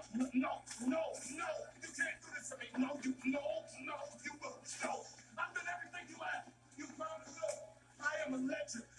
No, no, you can't do this to me. No, you will. No, I've been everything you asked. You promised us. I am a legend.